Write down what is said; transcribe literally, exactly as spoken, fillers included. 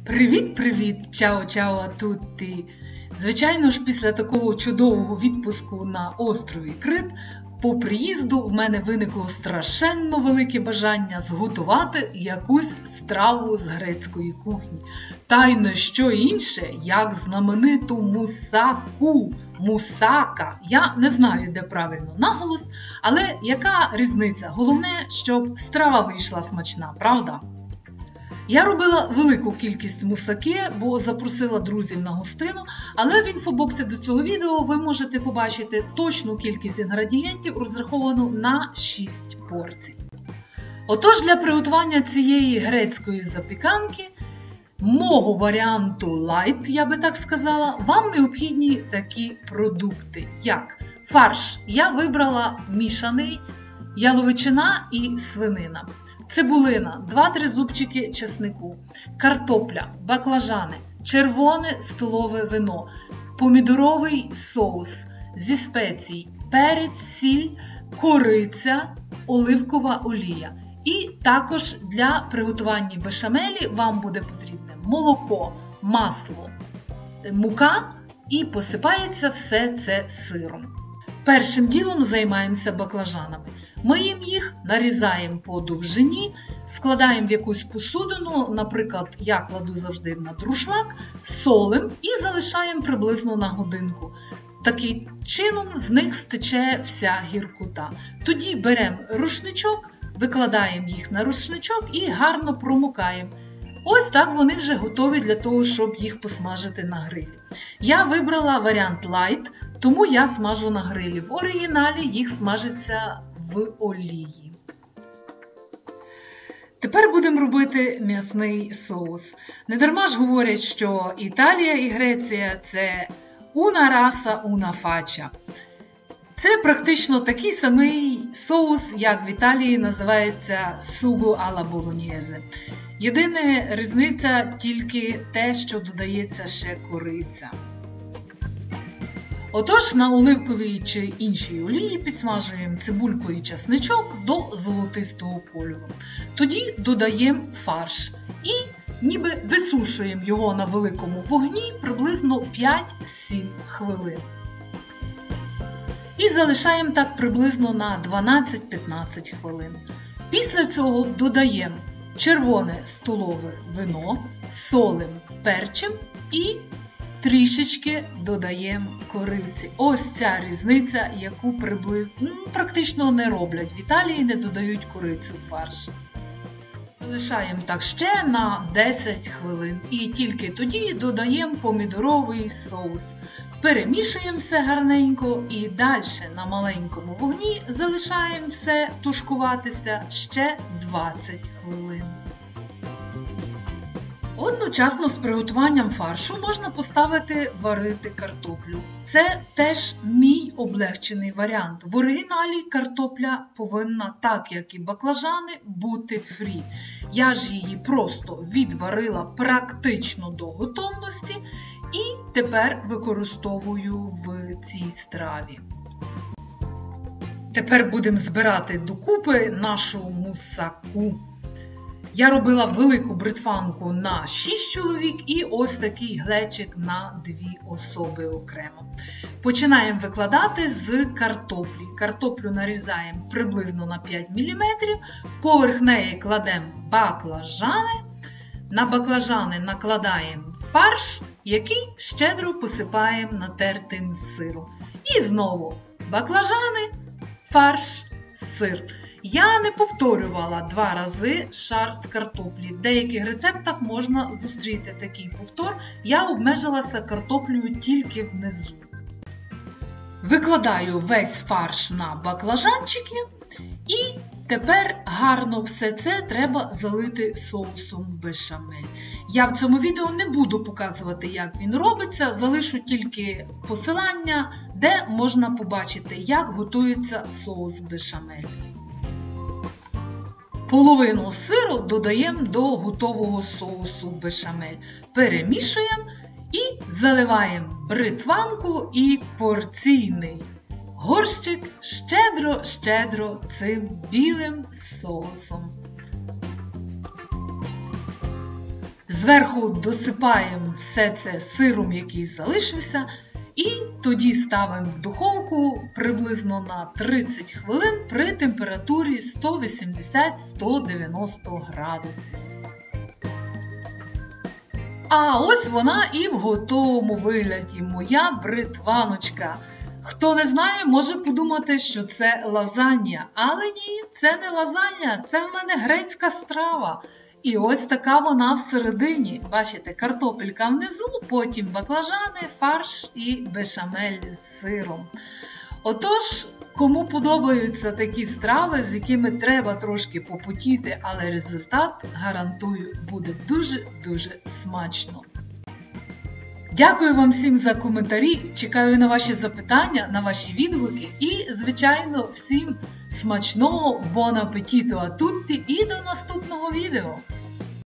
Привіт-привіт! Чао-чао а тутті! Звичайно ж, після такого чудового відпуску на острові Крит, по приїзду в мене виникло страшенно велике бажання зготувати якусь страву з грецької кухні. Та й не що інше, як знамениту мусаку. Мусака. Я не знаю, де правильно наголос, але яка різниця? Головне, щоб страва вийшла смачна, правда? Я робила велику кількість мусаки, бо запросила друзів на гостину, але в інфобоксі до цього відео ви можете побачити точну кількість інгредієнтів, розраховану на шість порцій. Отож, для приготування цієї грецької запіканки, мого варіанту лайт, я би так сказала, вам необхідні такі продукти, як фарш. Я вибрала мішаний, яловичина і свинина. Цибулина, два-три зубчики чеснику, картопля, баклажани, червоне столове вино, помідоровий соус зі спецій, перець, сіль, кориця, оливкова олія. І також для приготування бешамелі вам буде потрібне молоко, масло, мука і посипається все це сиром. Першим ділом займаємося баклажанами. Миємо їх, нарізаємо по довжині, складаємо в якусь посудину, наприклад, я кладу завжди на друшлак, солимо і залишаємо приблизно на годинку. Таким чином з них стече вся гіркота. Тоді беремо рушничок, викладаємо їх на рушничок і гарно промокаємо. Ось так вони вже готові для того, щоб їх посмажити на грилі. Я вибрала варіант лайт, тому я смажу на грилі. В оригіналі їх смажиться в олії. Тепер будемо робити м'ясний соус. Недарма ж говорять, що Італія і Греція – це una rasa, una faccia. Це практично такий самий соус, як в Італії називається sugo alla bolognese. Єдина різниця тільки те, що додається ще кориця. Отож, на оливковій чи іншій олії підсмажуємо цибульку і чесничок до золотистого кольору. Тоді додаємо фарш і ніби висушуємо його на великому вогні приблизно п'ять-сім хвилин. І залишаємо так приблизно на дванадцять-п'ятнадцять хвилин. Після цього додаємо червоне столове вино, солимо, перчимо і трішечки додаємо кориці. Ось ця різниця, яку приблизно, ну, практично не роблять. В Італії не додають корицю в фарш. Залишаємо так ще на десять хвилин. І тільки тоді додаємо помідоровий соус. Перемішуємо все гарненько і далі на маленькому вогні залишаємо все тушкуватися ще двадцять хвилин. Одночасно з приготуванням фаршу можна поставити варити картоплю. Це теж мій облегчений варіант. В оригіналі картопля повинна, так як і баклажани, бути фрі. Я ж її просто відварила практично до готовності і тепер використовую в цій страві. Тепер будемо збирати докупи нашу мусаку. Я робила велику бритванку на шість чоловік і ось такий глечик на дві особи окремо. Починаємо викладати з картоплі. Картоплю нарізаємо приблизно на п'ять міліметрів, поверх неї кладемо баклажани, на баклажани накладаємо фарш, який щедро посипаємо натертим сиром. І знову баклажани, фарш, сир. Я не повторювала два рази шар з картоплі. В деяких рецептах можна зустріти такий повтор. Я обмежилася картоплею тільки внизу. Викладаю весь фарш на баклажанчики і тепер гарно все це треба залити соусом бешамель. Я в цьому відео не буду показувати, як він робиться, залишу тільки посилання, де можна побачити, як готується соус бешамель. Половину сиру додаємо до готового соусу бешамель. Перемішуємо і заливаємо бритванку і порційний горщик щедро-щедро цим білим соусом. Зверху досипаємо все це сиром, який залишився, і тоді ставимо в духовку приблизно на тридцять хвилин при температурі сто вісімдесят - сто дев'яносто градусів. А ось вона і в готовому вигляді, моя бритваночка. Хто не знає, може подумати, що це лазанья. Але ні, це не лазанья, це в мене грецька страва. І ось така вона всередині. Бачите, картопелька внизу, потім баклажани, фарш і бешамель з сиром. Отож, кому подобаються такі страви, з якими треба трошки попотіти, але результат, гарантую, буде дуже-дуже смачно. Дякую вам всім за коментарі, чекаю на ваші запитання, на ваші відгуки і, звичайно, всім смачного, бон апетіту а тутті і до наступного відео!